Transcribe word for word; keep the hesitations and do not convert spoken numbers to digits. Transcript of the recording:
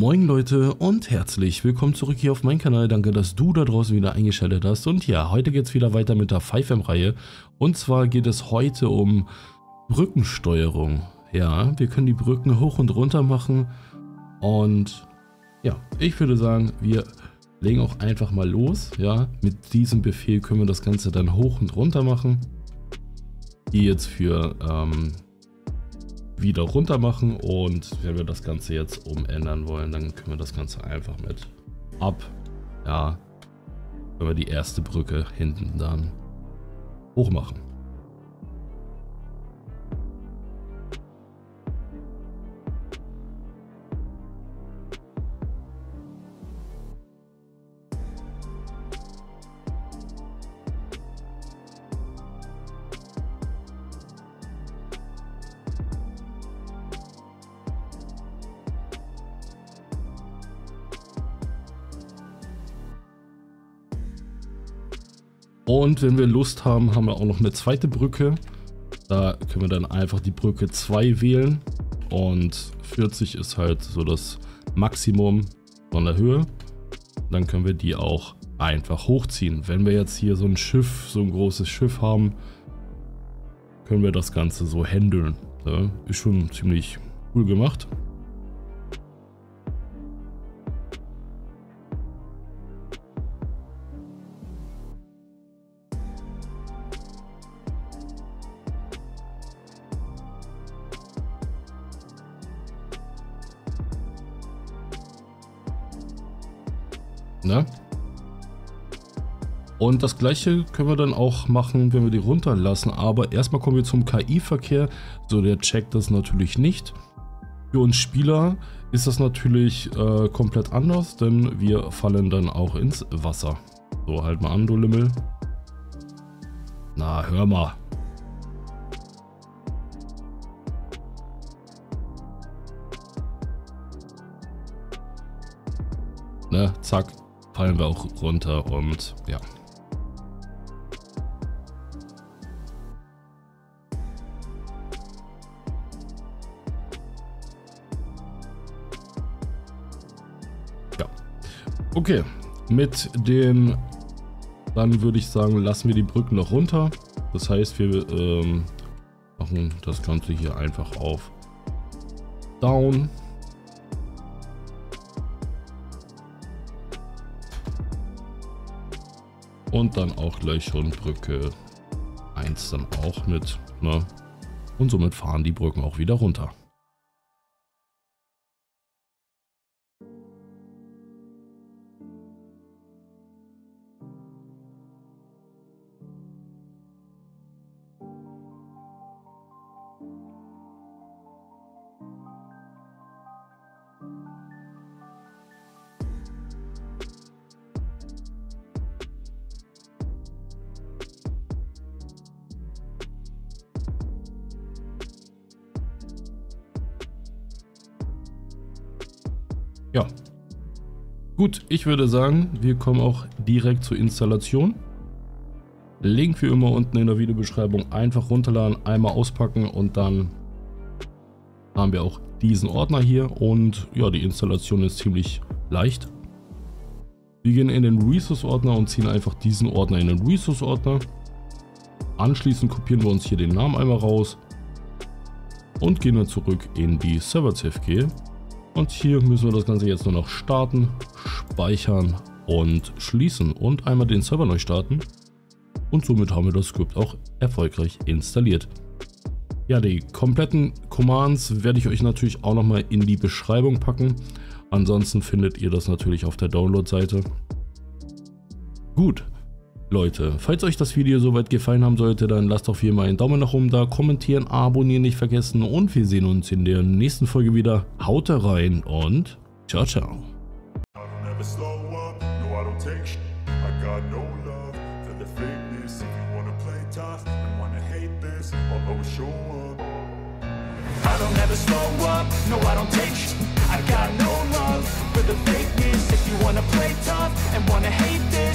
Moin Leute und herzlich willkommen zurück hier auf meinem Kanal. Danke, dass du da draußen wieder eingeschaltet hast. Und ja, heute geht es wieder weiter mit der five M-Reihe. Und zwar geht es heute um Brückensteuerung. Ja, wir können die Brücken hoch und runter machen. Und ja, ich würde sagen, wir legen auch einfach mal los. Ja, mit diesem Befehl können wir das Ganze dann hoch und runter machen. Die jetzt für ähm, wieder runter machen, und wenn wir das Ganze jetzt umändern wollen, dann können wir das Ganze einfach mit ab, ja, wenn wir die erste Brücke hinten dann hoch machen. Und wenn wir Lust haben, haben wir auch noch eine zweite Brücke. Da können wir dann einfach die Brücke zwei wählen. Und vierzig ist halt so das Maximum von der Höhe. Dann können wir die auch einfach hochziehen. Wenn wir jetzt hier so ein Schiff, so ein großes Schiff haben, können wir das Ganze so handeln. Ja, ist schon ziemlich cool gemacht. Ne? Und das gleiche können wir dann auch machen, wenn wir die runterlassen, aber erstmal kommen wir zum K I-Verkehr. So, der checkt das natürlich nicht. Für uns Spieler ist das natürlich äh, komplett anders, denn wir fallen dann auch ins Wasser. So, halt mal an, du Lümmel. Na, hör mal. Ne, zack. Fallen wir auch runter und ja. Ja. Okay. Mit den, dann würde ich sagen, lassen wir die Brücken noch runter. Das heißt, wir ähm, machen das Ganze hier einfach auf Down. Und dann auch gleich schon Brücke eins dann auch mit, ne? Und somit fahren die Brücken auch wieder runter. Ja, gut, ich würde sagen, wir kommen auch direkt zur Installation. Link wie immer unten in der Videobeschreibung, einfach runterladen, einmal auspacken und dann haben wir auch diesen Ordner hier, und ja, die Installation ist ziemlich leicht. Wir gehen in den Resource-Ordner und ziehen einfach diesen Ordner in den Resource-Ordner. Anschließend kopieren wir uns hier den Namen einmal raus und gehen dann zurück in die Server-C F G. Und hier müssen wir das Ganze jetzt nur noch starten, speichern und schließen und einmal den Server neu starten. Und somit haben wir das Skript auch erfolgreich installiert. Ja, die kompletten Commands werde ich euch natürlich auch nochmal in die Beschreibung packen. Ansonsten findet ihr das natürlich auf der Download-Seite. Gut, Leute, falls euch das Video soweit gefallen haben sollte, dann lasst auf jeden Fall einen Daumen nach oben da, kommentieren, abonnieren nicht vergessen, und wir sehen uns in der nächsten Folge wieder. Haut rein und ciao, ciao. I don't